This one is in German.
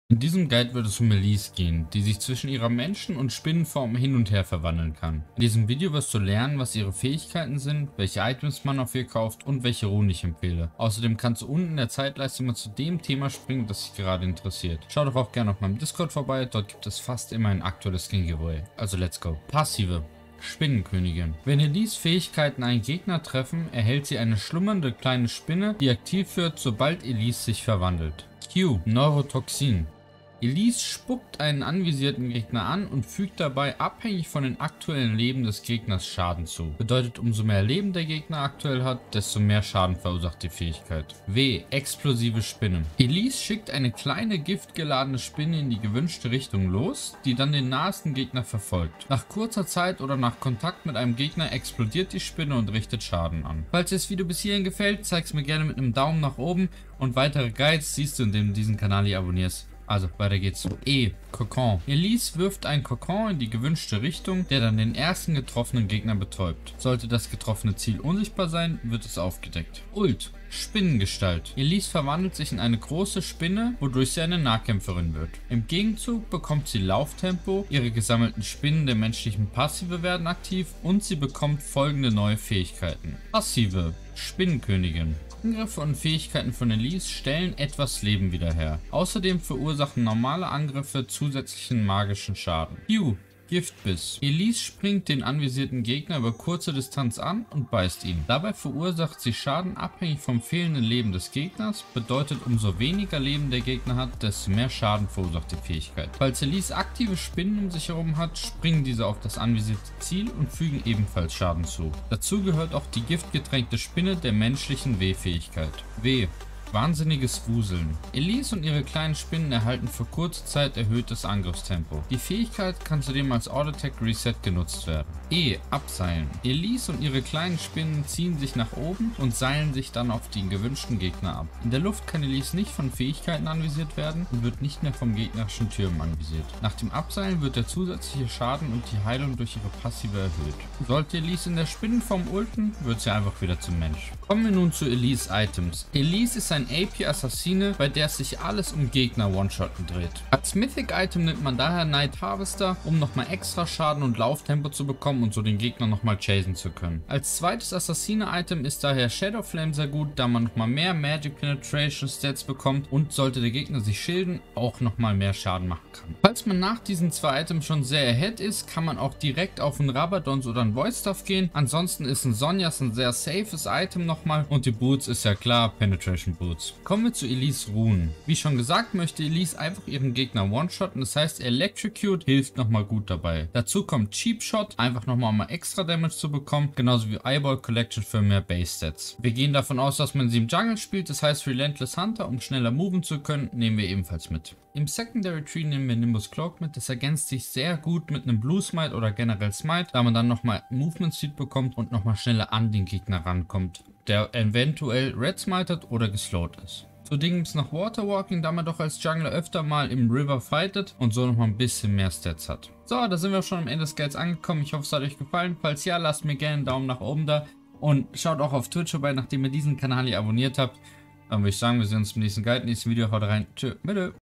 In diesem Guide wird es um Elise gehen, die sich zwischen ihrer Menschen- und Spinnenform hin und her verwandeln kann. In diesem Video wirst du lernen, was ihre Fähigkeiten sind, welche Items man auf ihr kauft und welche Runen ich empfehle. Außerdem kannst du unten in der Zeitleiste mal zu dem Thema springen, das dich gerade interessiert. Schau doch auch gerne auf meinem Discord vorbei, dort gibt es fast immer ein aktuelles Skin Giveaway. Also let's go. Passive. Spinnenkönigin. Wenn Elise Fähigkeiten einen Gegner treffen, erhält sie eine schlummernde kleine Spinne, die aktiv wird, sobald Elise sich verwandelt. Q. Neurotoxin. Elise spuckt einen anvisierten Gegner an und fügt dabei abhängig von den aktuellen Leben des Gegners Schaden zu. Bedeutet, umso mehr Leben der Gegner aktuell hat, desto mehr Schaden verursacht die Fähigkeit. W. Explosive Spinne. Elise schickt eine kleine giftgeladene Spinne in die gewünschte Richtung los, die dann den nahesten Gegner verfolgt. Nach kurzer Zeit oder nach Kontakt mit einem Gegner explodiert die Spinne und richtet Schaden an. Falls dir das Video bis hierhin gefällt, zeig's mir gerne mit einem Daumen nach oben und weitere Guides siehst du, indem du diesen Kanal hier abonnierst. Also, weiter geht's. E. Kokon. Elise wirft einen Kokon in die gewünschte Richtung, der dann den ersten getroffenen Gegner betäubt. Sollte das getroffene Ziel unsichtbar sein, wird es aufgedeckt. Ult. Spinnengestalt. Elise verwandelt sich in eine große Spinne, wodurch sie eine Nahkämpferin wird. Im Gegenzug bekommt sie Lauftempo, ihre gesammelten Spinnen der menschlichen Passive werden aktiv und sie bekommt folgende neue Fähigkeiten. Passive. Spinnenkönigin. Angriffe und Fähigkeiten von Elise stellen etwas Leben wieder her. Außerdem verursachen normale Angriffe zusätzlichen magischen Schaden. Q. Giftbiss. Elise springt den anvisierten Gegner über kurze Distanz an und beißt ihn. Dabei verursacht sie Schaden abhängig vom fehlenden Leben des Gegners, bedeutet, umso weniger Leben der Gegner hat, desto mehr Schaden verursacht die Fähigkeit. Falls Elise aktive Spinnen um sich herum hat, springen diese auf das anvisierte Ziel und fügen ebenfalls Schaden zu. Dazu gehört auch die giftgetränkte Spinne der menschlichen W-Fähigkeit. W. Wahnsinniges Wuseln. Elise und ihre kleinen Spinnen erhalten für kurze Zeit erhöhtes Angriffstempo. Die Fähigkeit kann zudem als Auto-Attack Reset genutzt werden. E. Abseilen. Elise und ihre kleinen Spinnen ziehen sich nach oben und seilen sich dann auf den gewünschten Gegner ab. In der Luft kann Elise nicht von Fähigkeiten anvisiert werden und wird nicht mehr vom gegnerischen Türmen anvisiert. Nach dem Abseilen wird der zusätzliche Schaden und die Heilung durch ihre Passive erhöht. Sollte Elise in der Spinnenform ulten, wird sie einfach wieder zum Mensch. Kommen wir nun zu Elise Items. Elise ist ein AP-Assassine, bei der sich alles um Gegner One-Shotten dreht. Als Mythic-Item nimmt man daher Night Harvester, um nochmal extra Schaden und Lauftempo zu bekommen und so den Gegner nochmal chasen zu können. Als zweites Assassine-Item ist daher Shadow Flame sehr gut, da man nochmal mehr Magic Penetration Stats bekommt und sollte der Gegner sich schilden, auch nochmal mehr Schaden machen kann. Falls man nach diesen zwei Items schon sehr ahead ist, kann man auch direkt auf einen Rabadons oder einen Void Staff gehen. Ansonsten ist ein Sonjas ein sehr safes Item nochmal und die Boots ist ja klar, Penetration Boots. Kommen wir zu Elise Runen. Wie schon gesagt, möchte Elise einfach ihren Gegner one-shotten, das heißt Electrocute hilft nochmal gut dabei. Dazu kommt Cheap Shot, einfach nochmal extra Damage zu bekommen, genauso wie Eyeball Collection für mehr Base Stats. Wir gehen davon aus, dass man sie im Jungle spielt, das heißt Relentless Hunter, um schneller moven zu können, nehmen wir ebenfalls mit. Im Secondary Tree nehmen wir Nimbus Cloak mit, das ergänzt sich sehr gut mit einem Blue Smite oder generell Smite, da man dann nochmal Movement Speed bekommt und nochmal schneller an den Gegner rankommt, der eventuell Red Smited oder geslowt ist. Zudem gibt es noch Waterwalking, da man doch als Jungler öfter mal im River fightet und so nochmal ein bisschen mehr Stats hat. So, da sind wir schon am Ende des Guides angekommen. Ich hoffe, es hat euch gefallen. Falls ja, lasst mir gerne einen Daumen nach oben da und schaut auch auf Twitch vorbei, nachdem ihr diesen Kanal hier abonniert habt. Dann würde ich sagen, wir sehen uns im nächsten Guide, nächsten Video. Haut rein. Tschö, bitte.